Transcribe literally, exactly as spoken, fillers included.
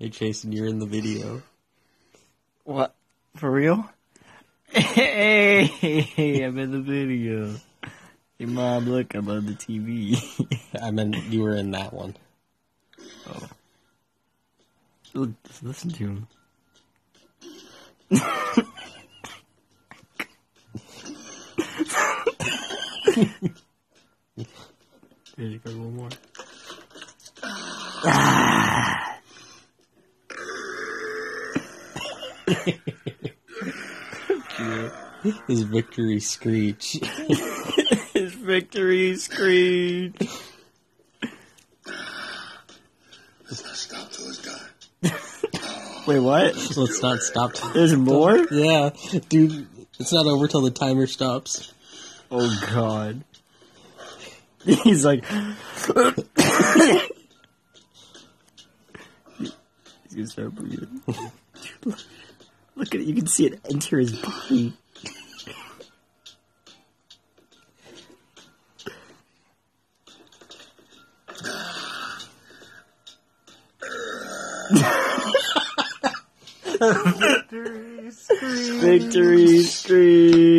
Hey, Jason, you're in the video. What? For real? Hey, I'm in the video. Hey, Mom, look, I'm on the T V. I meant you were in that one. Oh. Look, just listen to him. Ready for one more? Ah. His victory screech. His victory screech. Let's not stop till it's done. Wait, what? Let's not stop. There's more? Yeah, dude, it's not over till the timer stops. Oh, God. He's like... He's gonna start breathing. Look, look at it. You can see it enter his body. Victory screech. Victory screech.